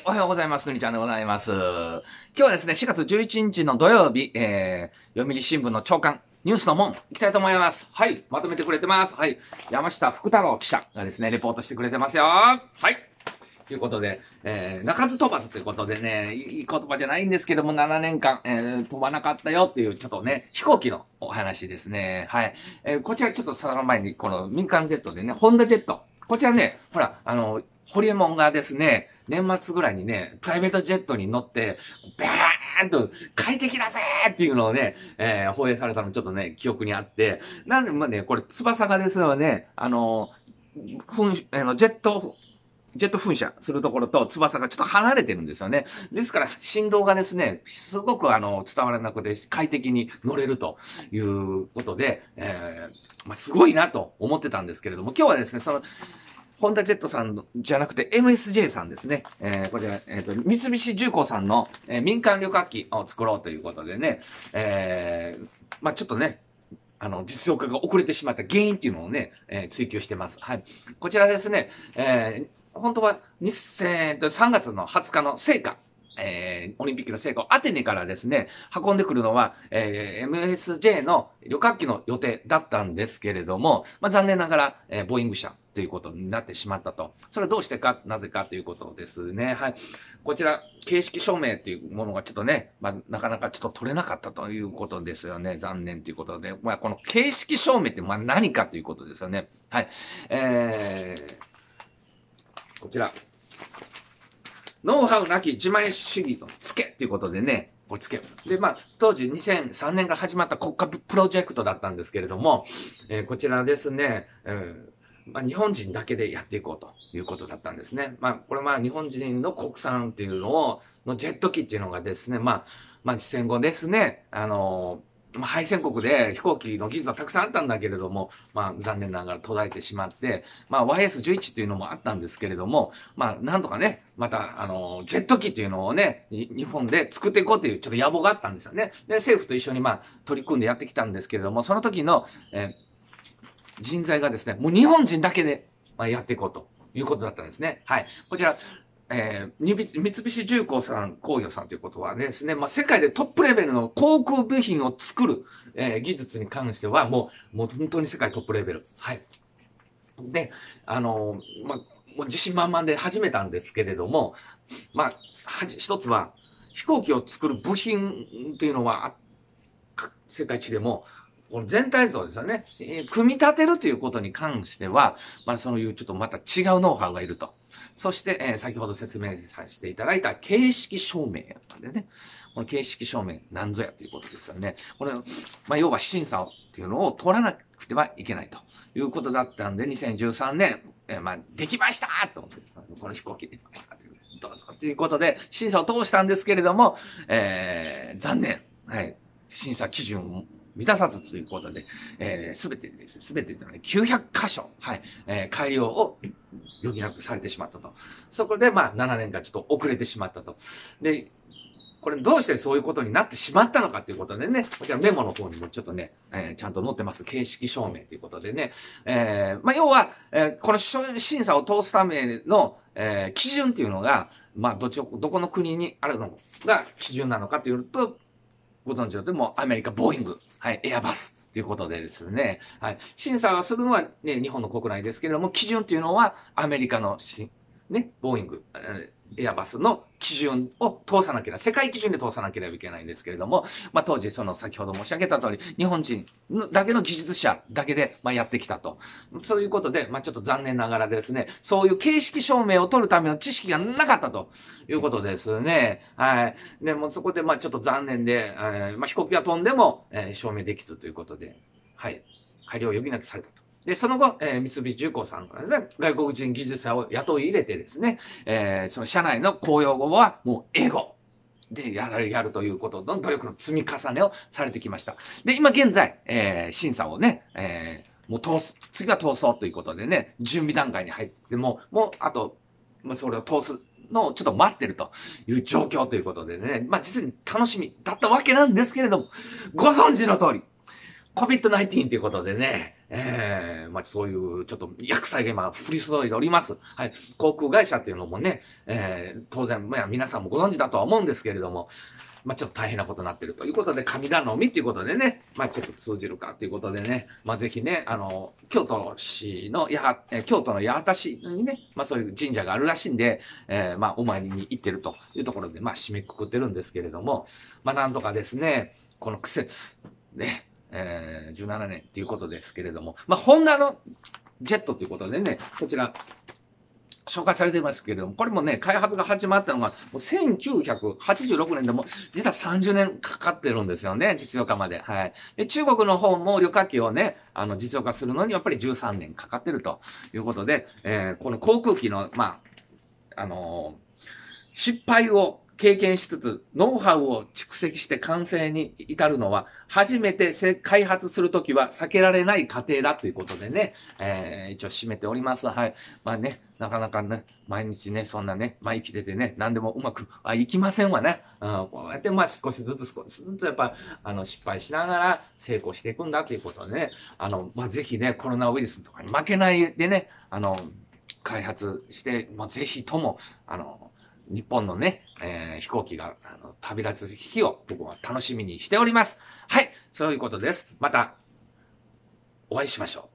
おはようございます。くにちゃんでございます。今日はですね、4月11日の土曜日、読売新聞の朝刊、ニュースの門、行きたいと思います。はい、まとめてくれてます。はい、山下福太郎記者がですね、レポートしてくれてますよ。はい。ということで、鳴かず飛ばずということでね、いい言葉じゃないんですけども、7年間、飛ばなかったよっていう、ちょっとね、飛行機のお話ですね。はい。こちらちょっとその前に、この民間ジェットでね、ホンダジェット。こちらね、ほら、ホリエモンがですね、年末ぐらいにね、プライベートジェットに乗って、バーンと快適だぜーっていうのをね、放映されたのちょっとね、記憶にあって、なんで、まあね、これ、翼がですね、ジェット噴射するところと翼がちょっと離れてるんですよね。ですから振動がですね、すごく伝わらなくて快適に乗れるということで、まあ、すごいなと思ってたんですけれども、今日はですね、その、ホンダジェットさんじゃなくて MSJ さんですね。これ、三菱重工さんの、民間旅客機を作ろうということでね、まあ、ちょっとね、実用化が遅れてしまった原因っていうのをね、追求してます。はい。こちらですね、本当は3月の20日の成果、オリンピックの成果をアテネからですね、運んでくるのは、MSJ の旅客機の予定だったんですけれども、まあ、残念ながら、ボーイング社ということになってしまったと。それはどうしてか、なぜかということですね。はい。こちら、形式証明っていうものがちょっとね、まあ、なかなかちょっと取れなかったということですよね。残念ということで。まあ、この形式証明ってまあ何かということですよね。はい。こちら。ノウハウなき自前主義のつけっていうことでね、これつけ。で、まあ、当時2003年から始まった国家プロジェクトだったんですけれども、こちらですね、まあ、日本人だけでやっていこうということだったんですね。まあ、これは日本人の国産っていうのジェット機っていうのがですね、まあ、戦後ですね、まあ、敗戦国で飛行機の技術はたくさんあったんだけれども、まあ、残念ながら途絶えてしまって、まあ、YS11 っていうのもあったんですけれども、まあ、なんとかね、また、ジェット機っていうのをね、日本で作っていこうっていうちょっと野望があったんですよね。で、政府と一緒にまあ、取り組んでやってきたんですけれども、その時の、人材がですね、もう日本人だけで、まあ、やっていこうということだったんですね。はい。こちら、三菱重工さん、工業さんということはですね、まあ、世界でトップレベルの航空部品を作る、技術に関しては、もう本当に世界トップレベル。はい。で、まあ、もう自信満々で始めたんですけれども、まあ、一つは、飛行機を作る部品というのは、世界一でも、この全体像ですよね。組み立てるということに関しては、まあそういうちょっとまた違うノウハウがいると。そして、先ほど説明させていただいた形式証明やったんでね。この形式証明なんぞやということですよね。これ、まあ要は審査っていうのを通らなくてはいけないということだったんで、2013年、まあできましたと思って、この飛行機できましたという、どうぞということで審査を通したんですけれども、残念。はい。審査基準を満たさずということで、すべてじゃない、900箇所、はい、改良を余儀なくされてしまったと。そこで、まあ、7年間ちょっと遅れてしまったと。で、これどうしてそういうことになってしまったのかということでね、こちらメモの方にもちょっとね、ちゃんと載ってます。形式証明ということでね。まあ、要は、この審査を通すための、基準っていうのが、まあ、どこの国にあるのが基準なのかというと、ご存知のとおりもアメリカ、ボーイング、はい、エアバスということでですね、はい、審査をするのは、ね、日本の国内ですけれども、基準というのはアメリカのね、ボーイング、エアバスの基準を通さなければ、世界基準で通さなければいけないんですけれども、まあ当時、先ほど申し上げた通り、日本人だけの技術者だけで、まあやってきたと。そういうことで、まあちょっと残念ながらですね、そういう形式証明を取るための知識がなかったということですね。はい。で、もうそこで、まあちょっと残念で、まあ飛行機が飛んでも、証明できずということで、はい。改良を余儀なくされたと。で、その後、三菱重工さんがね、外国人技術者を雇い入れてですね、その社内の公用語はもう英語でやるということの努力の積み重ねをされてきました。で、今現在、審査をね、もう次は通そうということでね、準備段階に入ってもうあと、それを通すのをちょっと待ってるという状況ということでね、まあ実に楽しみだったわけなんですけれども、ご存知の通り、COVID-19 ということでね、 まあ、そういうちょっと厄災が今降り注いでおります。はい。航空会社っていうのもね、当然、まあ、皆さんもご存知だとは思うんですけれども、まあ、ちょっと大変なことになっているということで、神頼みっていうことでね、まあ、ちょっと通じるかということでね、まあ、ぜひね、京都市の京都の八幡市にね、まあ、そういう神社があるらしいんで、まあ、お参りに行ってるというところで、まあ、締めくくってるんですけれども、まあ、なんとかですね、この季節、ね、17年っていうことですけれども、まあ、ホンダのジェットということでね、こちら、紹介されていますけれども、これもね、開発が始まったのが、もう1986年でも、実は30年かかってるんですよね、実用化まで。はい。で、中国の方も旅客機をね、実用化するのにやっぱり13年かかってるということで、この航空機の、まあ、失敗を経験しつつ、ノウハウを蓄積して完成に至るのは、初めて開発するときは避けられない過程だということでね、一応締めております。はい。まあね、なかなかね、毎日ね、そんなね、まあ生きててね、何でもうまくいきませんわね。こうやってまあ少しずつやっぱ、失敗しながら成功していくんだということでね、まあぜひね、コロナウイルスとかに負けないでね、開発して、まあぜひとも、日本のね、飛行機が旅立つ日を僕は楽しみにしております。はい、そういうことです。またお会いしましょう。